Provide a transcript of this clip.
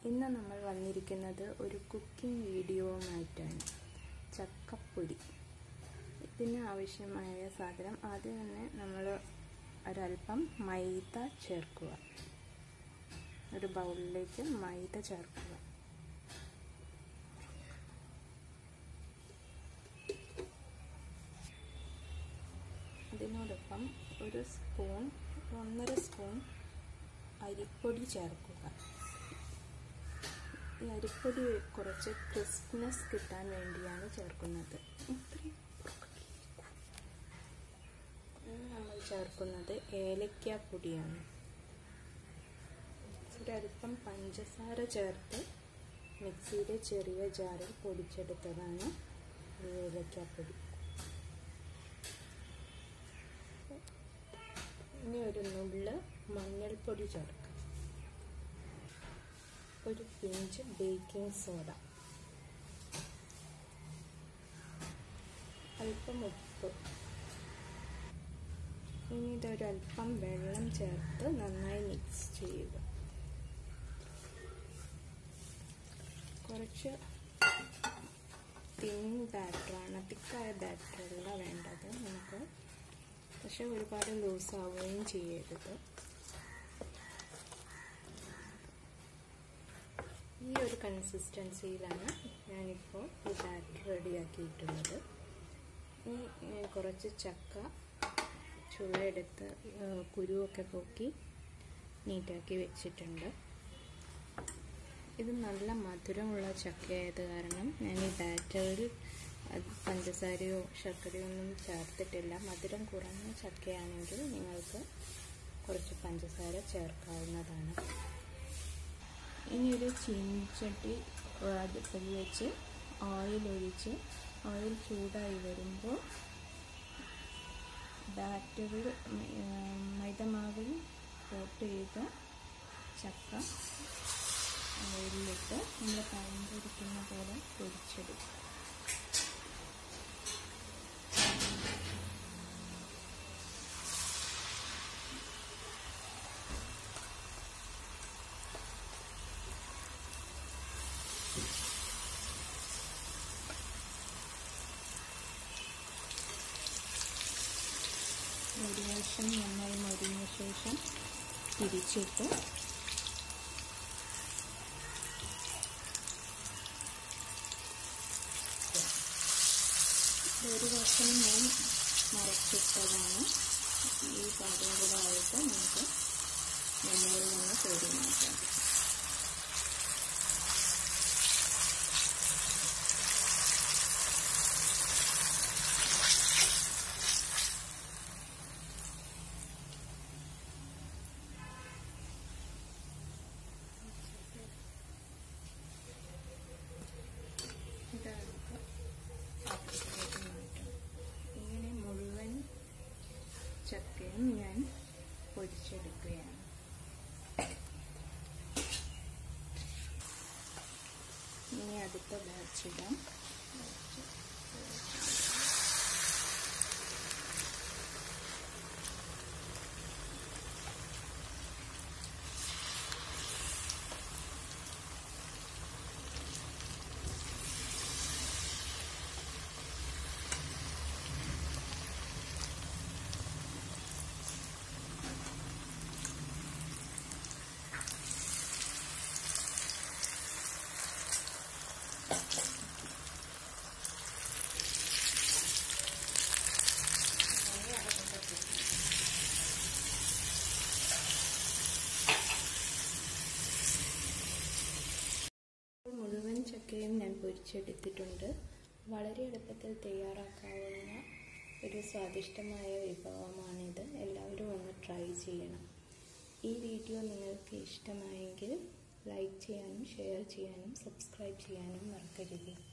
ഇന്ന് നമ്മൾ വന്നിരിക്കുന്നത് ഒരു കുക്കിംഗ് വീഡിയോയുമായിട്ടാണ്. ചക്കപ്പൊരി. ഇതിന് ആവശ്യമായ സാധനം ആദ്യം തന്നെ നമ്മൾ ഒരൽപ്പം മൈദ ചേർക്കുക. ഒരു ബൗളിലേക്ക് മൈദ ചേർക്കുക. അതിനോടൊപ്പം ഒരു സ്പൂൺ 1.5 സ്പൂൺ അരിപ്പൊടി ചേർക്കുക. ഈ അരിപ്പൊടി കുറച്ച് ക്രിസ്പിനെസ് കിട്ടാൻ വേണ്ടിയാണ് ചേർക്കുന്നത്. നമ്മൾ ചേർക്കുന്നത് ഏലക്കാപ്പൊടിയാണ്. ഒരൽപ്പം പഞ്ചസാര ചേർത്ത് മിക്സിയിലെ ചെറിയ ജാറിൽ പൊടിച്ചെടുത്തതാണ് ഏലക്കാപ്പൊടി. ഇനി ഒരു നുള്ള് മഞ്ഞൾപ്പൊടി ചേർക്കുക. ഒരു പിഞ്ച് ബേക്കിംഗ് സോഡ, അല്പം ഉപ്പ്. ഇനി ഇതൊരൽപ്പം വെള്ളം ചേർത്ത് നന്നായി മിക്സ് ചെയ്യുക. കുറച്ച് തിൻ ബാറ്ററാണ്, തിക്കായ ബാറ്ററല്ല വേണ്ടത് നമുക്ക്. പക്ഷെ ഒരുപാട് ലൂസ് ആവുകയും ചെയ്യരുത്. ഈ ഒരു കൺസിസ്റ്റൻസിയിലാണ് ഞാനിപ്പോൾ ഈ ബാറ്റർ റെഡിയാക്കിയിട്ടുള്ളത്. ഇനി കുറച്ച് ചക്ക ചുള്ളെടുത്ത് കുരുവൊക്കെ പോക്കി നീറ്റാക്കി വെച്ചിട്ടുണ്ട്. ഇത് നല്ല മധുരമുള്ള ചക്കയായത് കാരണം ഞാൻ ഈ ബാറ്ററിൽ പഞ്ചസാരയോ ശർക്കരയോ ഒന്നും ചേർത്തിട്ടില്ല. മധുരം കുറഞ്ഞ ചക്കയാണെങ്കിൽ നിങ്ങൾക്ക് കുറച്ച് പഞ്ചസാര ചേർക്കാവുന്നതാണ്. ഇനി ഒരു ചീനിച്ചട്ടി അടുപ്പിൽ വെച്ച് ഓയിൽ ഒഴിച്ച് ഓയിൽ ചൂടായി വരുമ്പോൾ ബാറ്ററിൽ മൈദമാവിൽ കോട്ട് ചെയ്ത ചക്ക ഓയിലിട്ട് നമ്മൾ പഴം പൊരിക്കുന്ന പോലെ പൊരിച്ചെടുക്കും. ഒരു വശം നന്നായി മൊരിഞ്ഞ ശേഷം തിരിച്ചിട്ട് ഒരു വശം ഞാൻ മറച്ചിട്ടതാണ്. ഈ പാകം കൂടെ ആയിട്ട് നമുക്ക് എണ്ണയിൽ നിന്ന് കോരി മാറ്റാം. ഇങ്ങനെ മുഴുവൻ ചക്കയും ഞാൻ പൊരിച്ചെടുക്കുകയാണ്. ഇനി അടുത്ത ബാച്ചിടാം. മുഴുവൻ ചക്കയും ഞാൻ പൊരിച്ചെടുത്തിട്ടുണ്ട്. വളരെ എളുപ്പത്തിൽ തയ്യാറാക്കാവുന്ന ഒരു സ്വാദിഷ്ടമായ വിഭവമാണിത്. എല്ലാവരും ഒന്ന് ട്രൈ ചെയ്യണം. ഈ വീഡിയോ നിങ്ങൾക്ക് ഇഷ്ടമായെങ്കിൽ ലൈക്ക് ചെയ്യാനും ഷെയർ ചെയ്യാനും സബ്സ്ക്രൈബ് ചെയ്യാനും മറക്കരുത്.